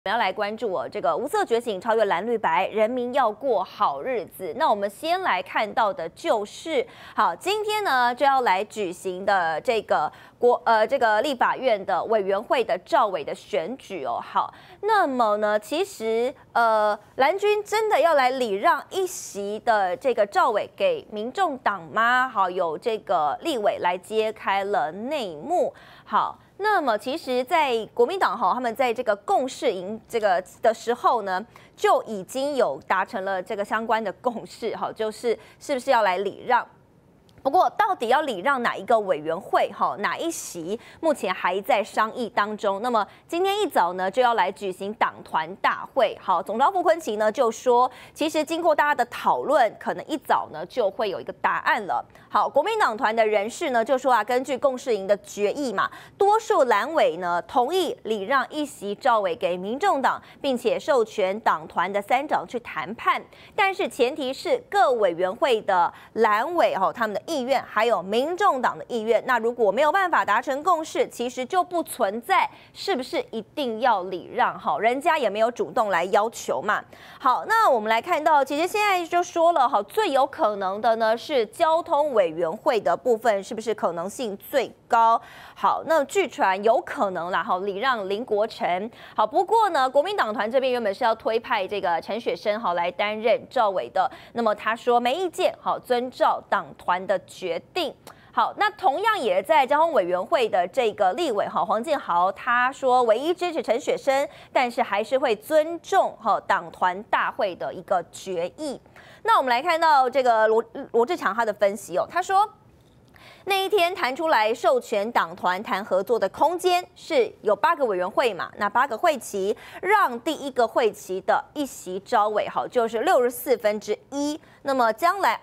我们要来关注这个无色觉醒超越蓝绿白，人民要过好日子。那我们先来看到的就是，好，今天呢就要来举行的这个这个立法院的委员会的召委的选举哦。好，那么呢，其实蓝军真的要来礼让一席的这个召委给民众党吗？好，有这个立委来揭开了内幕。好。那么，其实，在国民党他们在这个共识营这个的时候呢，就已经有达成了这个相关的共识，就是是不是要来礼让？不过，到底要礼让哪一个委员会？哪一席？目前还在商议当中。那么今天一早呢，就要来举行党团大会。好，总召傅昆萁呢就说，其实经过大家的讨论，可能一早呢就会有一个答案了。好，国民党团的人士呢就说啊，根据共识营的决议嘛，多数蓝委呢同意礼让一席召委给民众党，并且授权党团的3长去谈判，但是前提是各委员会的蓝委他们的意愿还有民众党的意愿，那如果没有办法达成共识，其实就不存在是不是一定要礼让，人家也没有主动来要求嘛。好，那我们来看到，其实现在就说了，最有可能的呢是交通委员会的部分，是不是可能性最高？好，那据传有可能啦，礼让林国成。好，不过呢，国民党团这边原本是要推派这个陈雪生来担任召委的，那么他说没意见，遵照党团的决定。好，那同样也在交通委员会的这个立委黄建豪，他说唯一支持陈雪生，但是还是会尊重党团大会的一个决议。那我们来看到这个罗志强他的分析他说。那一天谈出来授权党团谈合作的空间是有8个委员会嘛，那8个会期让第一个会期的一席召委就是1/64。那么将来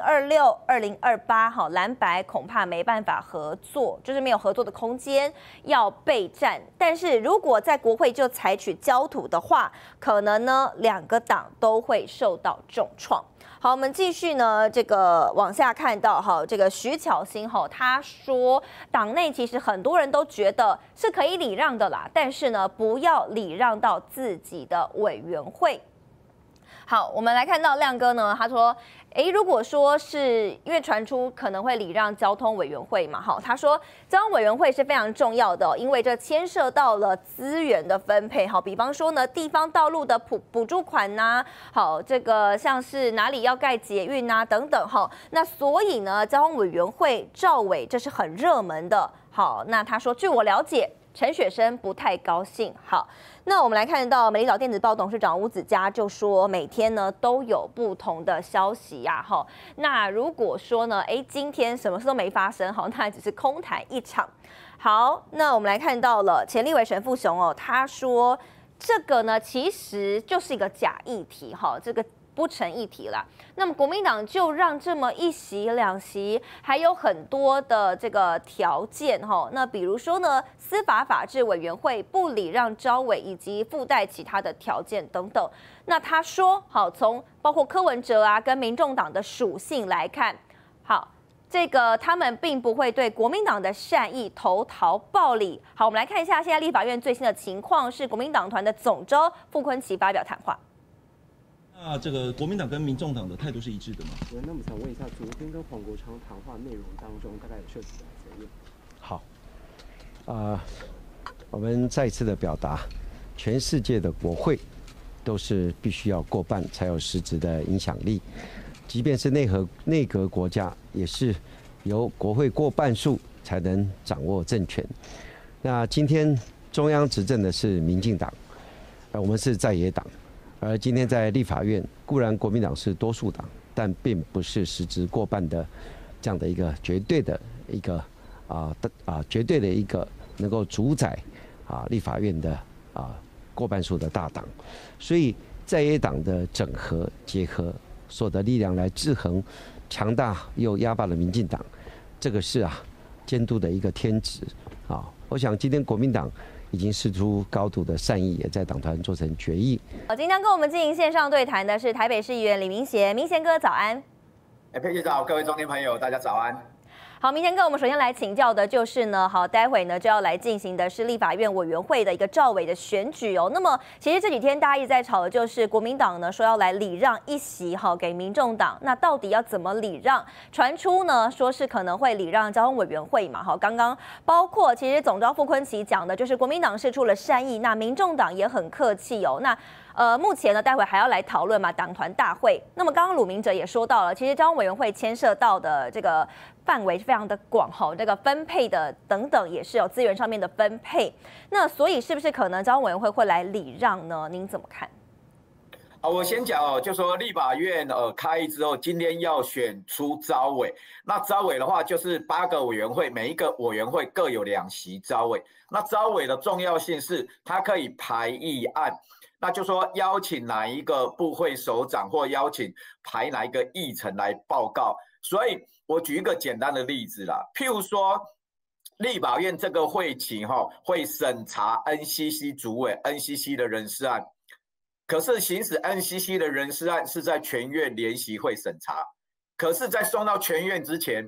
2026、2028蓝白恐怕没办法合作，就是没有合作的空间，要备战。但是如果在国会就采取焦土的话，可能呢2个党都会受到重创。好，我们继续呢，这个往下看到这个徐巧芯他说，党内其实很多人都觉得是可以礼让的啦，但是呢，不要礼让到自己的委员会。好，我们来看到亮哥呢，他说，如果说是因为传出可能会礼让交通委员会嘛，他说交通委员会是非常重要的，因为这牵涉到了资源的分配，比方说呢，地方道路的补助款呐，这个像是哪里要盖捷运啊等等，那所以呢，交通委员会召委这是很热门的。好，那他说，据我了解。陈雪生不太高兴。好，那我们来看到美丽岛电子报董事长吴子嘉就说，每天呢都有不同的消息呀。那如果说呢，今天什么事都没发生，那只是空谈一场。好，那我们来看到了前立委沈富雄他说这个呢其实就是一个假议题这个。不成议题啦。那么国民党就让这么1席2席，还有很多的这个条件那比如说呢，司法法制委员会不礼让召委以及附带其他的条件等等。那他说，从包括柯文哲啊跟民众党的属性来看，这个他们并不会对国民党的善意投桃报李。好，我们来看一下现在立法院最新的情况，是国民党团的总召傅昆萁发表谈话。 那这个国民党跟民众党的态度是一致的吗？ 那我们想问一下，昨天跟黄国昌谈话内容当中，大概有涉及哪些内容？ 好，我们再次的表达，全世界的国会都是必须要过半才有实质的影响力，即便是内阁国家，也是由国会过半数才能掌握政权。那今天中央执政的是民进党，我们是在野党。而今天在立法院，固然国民党是多数党，但并不是实质过半的这样的一个绝对的一个绝对的一个能够主宰立法院的过半数的大党，所以在野党的整合结合，所得力量来制衡强大又压霸的民进党，这个是监督的一个天职我想今天国民党。已经释出高度的善意，也在党团做成决议。 今天跟我们进行线上对谈的是台北市议员李明贤，明贤哥早安。 佩姐早，各位中天朋友，大家早安。 好，明天跟我们首先来请教的就是呢，好，待会呢就要来进行的是立法院委员会的一个召委的选举哦。那么其实这几天大家一直在吵的就是国民党呢说要来礼让一席哈给民众党，那到底要怎么礼让？传出呢说是可能会礼让交通委员会嘛，好，刚刚包括其实总召傅昆萁讲的就是国民党释出了善意，那民众党也很客气哦。那目前呢，待会还要来讨论嘛，党团大会。那么刚刚鲁明哲也说到了，其实交通委员会牵涉到的这个范围非常的广哈，这个分配的等等也是有资源上面的分配。那所以是不是可能交通委员会会来礼让呢？您怎么看？ 我先讲哦，就说立法院开议之后，今天要选出召委。那召委的话，就是8个委员会，每一个委员会各有2席召委。那召委的重要性是，它可以排议案。那就说邀请哪一个部会首长或邀请排哪一个议程来报告。所以我举一个简单的例子啦，譬如说立法院这个会期会审查 NCC 主委 NCC 的人事案，可是行使 NCC 的人事案是在全院联席会审查，可是在送到全院之前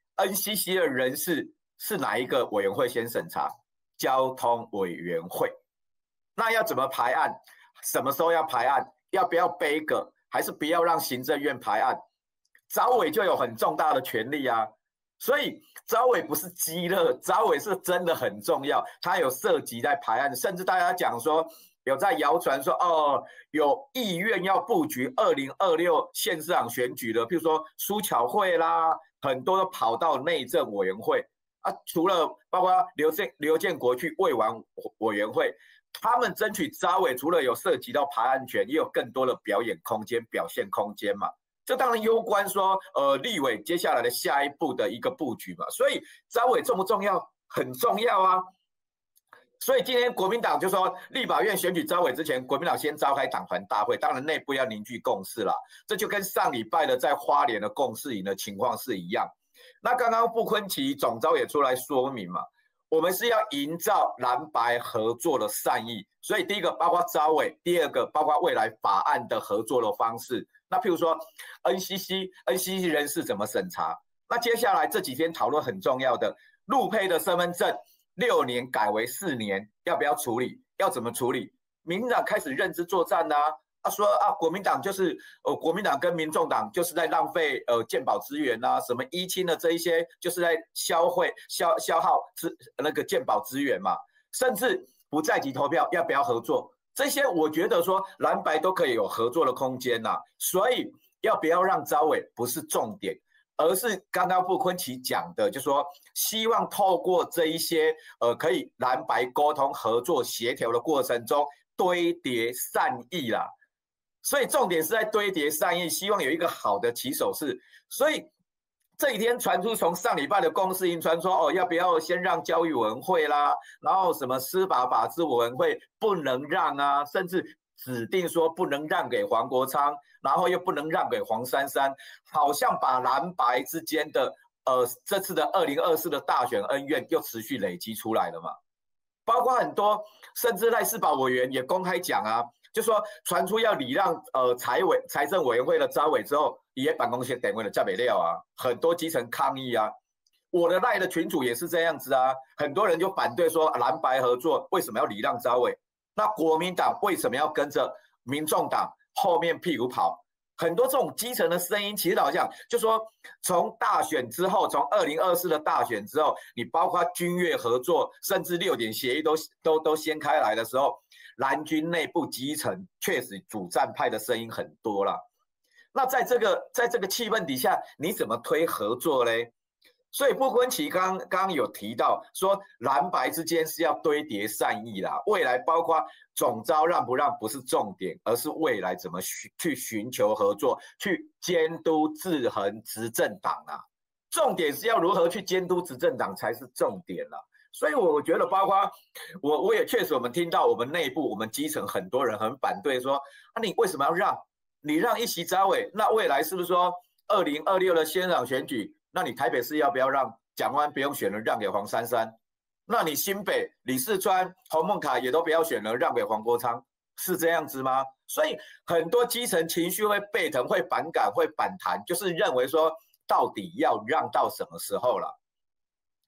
NCC 的人事是哪一个委员会先审查？交通委员会。那要怎么排案？什么时候要排案？要不要背个？还是不要让行政院排案？召委就有很重大的权利啊，所以召委不是鸡肋，召委是真的很重要，它有涉及在排案，甚至大家讲说有在谣传说有意愿要布局2026县市长选举的，譬如说苏巧慧啦，很多都跑到内政委员会啊，除了包括刘建国去卫环委员会。他们争取召委，除了有涉及到排案权，也有更多的表演空间、表现空间嘛。这当然攸关说，立委接下来的下一步的一个布局嘛。所以召委重不重要？很重要啊。所以今天国民党就说，立法院选举召委之前，国民党先召开党团大会，当然内部要凝聚共识啦。这就跟上礼拜的在花莲的共识营的情况是一样。那刚刚傅昆萁总召也出来说明嘛。我们是要营造蓝白合作的善意，所以第一个包括召委，第二个包括未来法案的合作的方式。那譬如说 NCC 人事怎么审查？那接下来这几天讨论很重要的陆配的身份证6年改为4年，要不要处理？要怎么处理？民进党开始认知作战啊。说国民党就是国民党跟民众党就是在浪费健保资源啊，什么依亲的这一些就是在消耗那个健保资源嘛，甚至不在籍投票要不要合作，这些我觉得说蓝白都可以有合作的空间呐。所以要不要让召委不是重点，而是刚刚傅昆萁讲的，就是说希望透过这一些可以蓝白沟通合作协调的过程中堆叠善意啦。所以重点是在堆叠善意，希望有一个好的起手式。所以这几天传出从上礼拜的公示营传说要不要先让教育委员会啦，然后什么司法法制委员会不能让啊，甚至指定说不能让给黄国昌，然后又不能让给黄珊珊，好像把蓝白之间的这次的2024的大选恩怨又持续累积出来了嘛。包括很多甚至赖士葆委员也公开讲啊。就说传出要礼让财政委员会的召委之后，也办公室单位的加北料啊，很多基层抗议啊。我的赖的群组也是这样子啊，很多人就反对说蓝白合作为什么要礼让召委？那国民党为什么要跟着民众党后面屁股跑？很多这种基层的声音，其实好像就说从大选之后，从2024的大选之后，你包括军乐合作，甚至6点协议都掀开来的时候，蓝军内部基层确实主战派的声音很多啦。那在这个气氛底下，你怎么推合作嘞？所以傅昆萁刚刚有提到说，蓝白之间是要堆叠善意啦。未来包括总召让不让不是重点，而是未来怎么去寻求合作，去监督制衡执政党啊。重点是要如何去监督执政党才是重点啦。所以我觉得，包括我也确实，我们听到我们内部我们基层很多人很反对说，你为什么要让？你让一席召委，那未来是不是说2026的县长选举？那你台北市要不要让蒋万安不用选了，让给黄珊珊？那你新北、李四川、洪孟凯也都不要选了，让给黄国昌，是这样子吗？所以很多基层情绪会沸腾、会反感、会反弹，就是认为说到底要让到什么时候了？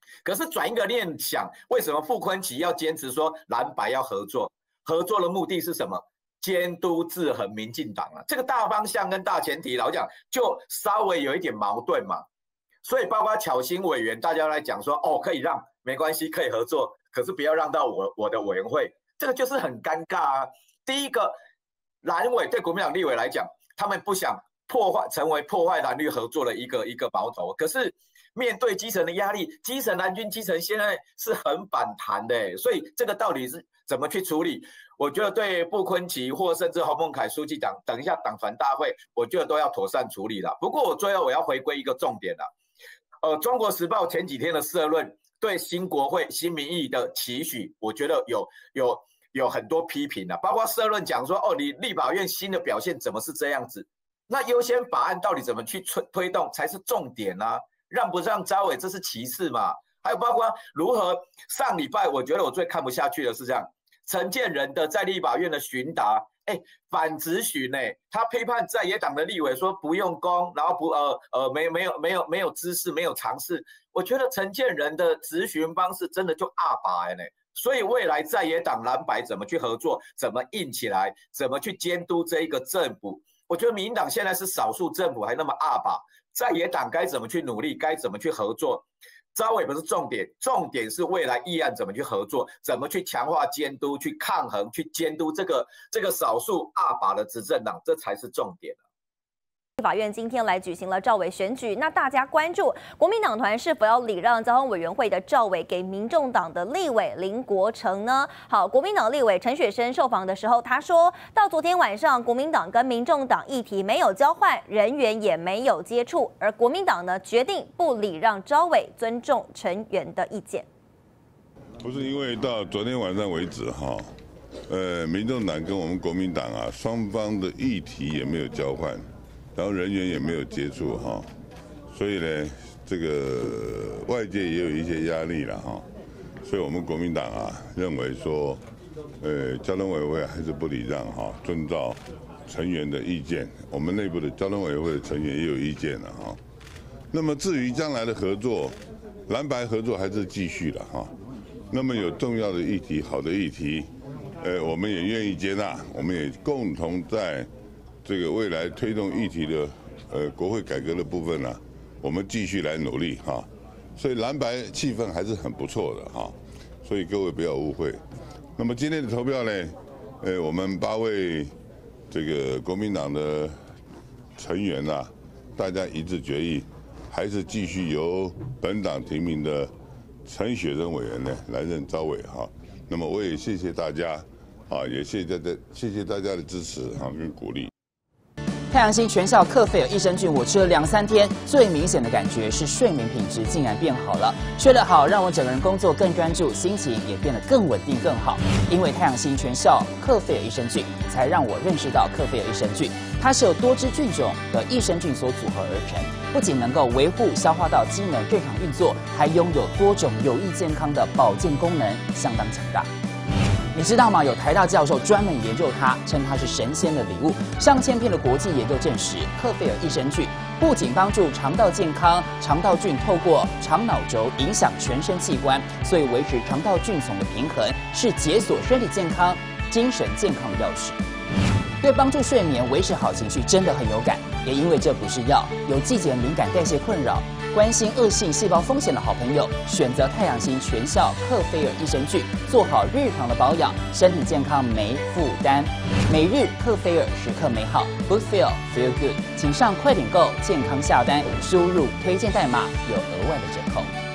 可是转一个念想，为什么傅昆萁要坚持说蓝白要合作？合作的目的是什么？监督制衡民进党啊，这个大方向跟大前提，老讲就稍微有一点矛盾嘛。所以包括巧心委员，大家来讲说，哦，可以让，没关系，可以合作，可是不要让到我的委员会，这个就是很尴尬啊。第一个，蓝委对国民党立委来讲，他们不想成为破坏蓝绿合作的一个矛头，可是面对基层的压力，基层蓝军基层现在是很反弹的，所以这个到底是怎么去处理？我觉得对傅昆萁或甚至洪孟楷书记长，等一下党团大会，我觉得都要妥善处理了。不过我最后我要回归一个重点了，中国时报前几天的社论对新国会新民意的期许，我觉得有很多批评了，包括社论讲说，哦，你立法院新的表现怎么是这样子？那优先法案到底怎么去推动才是重点啊？让不让召委这是其次嘛？还有包括如何上礼拜，我觉得我最看不下去的是这样。陈建仁的在立法院的询答，反质询他批判在野党的立委说不用功，然后没有知识，没有尝试。我觉得陈建仁的质询方式真的就阿拔所以未来在野党蓝白怎么去合作，怎么硬起来，怎么去监督这一个政府？我觉得民进党现在是少数政府还那么阿拔，在野党该怎么去努力，该怎么去合作？召委不是重点，重点是未来议案怎么去合作，怎么去强化监督，去抗衡，去监督这个少数阿拔的执政党，这才是重点。 立法院今天来举行了召委选举，那大家关注国民党团是否要礼让交通委员会的召委给民众党的立委林国成呢？好，国民党立委陈雪生受访的时候，他说到昨天晚上，国民党跟民众党议题没有交换，人员也没有接触，而国民党呢决定不礼让召委，尊重成员的意见。 不是因为到昨天晚上为止民众党跟我们国民党双方的议题也没有交换。然后人员也没有接触所以呢，这个外界也有一些压力了所以我们国民党认为说，交通委员会还是不礼让遵照成员的意见，我们内部的交通委员会的成员也有意见了那么至于将来的合作，蓝白合作还是继续了那么有重要的议题、好的议题，我们也愿意接纳，我们也共同在。这个未来推动议题的国会改革的部分我们继续来努力所以蓝白气氛还是很不错的所以各位不要误会。那么今天的投票呢，我们8位这个国民党的成员大家一致决议，还是继续由本党提名的陈雪生委员呢来任召委那么我也谢谢大家也谢谢大家的支持跟鼓励。 太阳星全效克菲尔益生菌，我吃了2、3天，最明显的感觉是睡眠品质竟然变好了。睡得好，让我整个人工作更专注，心情也变得更稳定、更好。因为太阳星全效克菲尔益生菌，才让我认识到克菲尔益生菌，它是由多支菌种的益生菌所组合而成，不仅能够维护消化道机能正常运作，还拥有多种有益健康的保健功能，相当强大。你知道吗？有台大教授专门研究它，称它是神仙的礼物。上千篇的国际研究证实，克菲尔益生菌不仅帮助肠道健康，肠道菌透过肠脑轴影响全身器官，所以维持肠道菌丛的平衡是解锁身体健康、精神健康的钥匙。对帮助睡眠、维持好情绪真的很有感。也因为这不是药，有季节敏感、代谢困扰、关心恶性细胞风险的好朋友，选择太阳星全效克菲尔益生菌，做好日常的保养，身体健康没负担。每日克菲尔，时刻美好 ，Good Feel Feel Good， 请上快点购健康下单，输入推荐代码有额外的折扣。